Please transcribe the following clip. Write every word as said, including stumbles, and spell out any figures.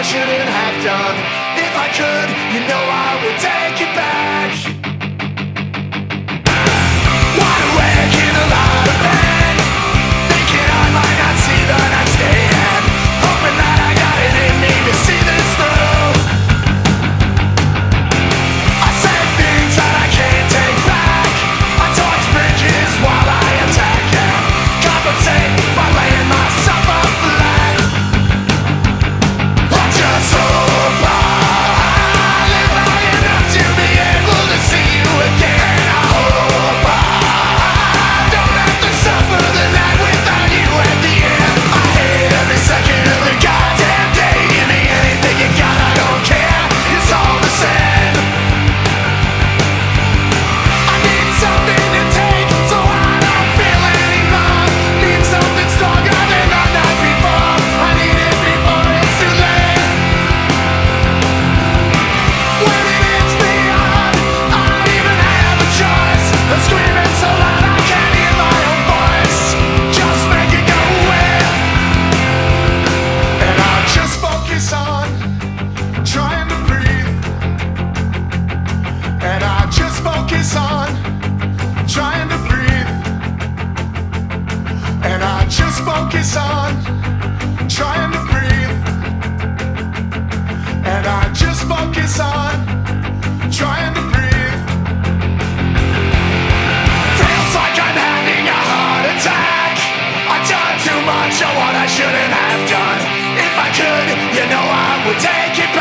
I shouldn't have done. If I could, you know I would take it back. Wide awake in a lot of pain, thinking I might not see the next day, and hoping that I got it in me to see this through. I say things that I can't take back. I torch bridges while I attack and compensate by laying myself up flat. I just hope I live long enough to be able to see you again. I hope I don't have to suffer the night without you at the end. I hate every second of the goddamn day. Give me anything you got, I don't care. It's all the same. I need something to take so I don't feel anymore. Need something stronger than the night before. I need it before it's too late. When it hits me hard, I don't even have a choice. I'm screaming so loud I can't hear my own voice. Just make it go away. And I just focus on trying to breathe. And I just focus on trying to breathe. And I just focus on trying to breathe. And I just focus on trying to breathe. Feels like I'm having a heart attack. I've done too much of what I shouldn't have done. If I could, you know I would take it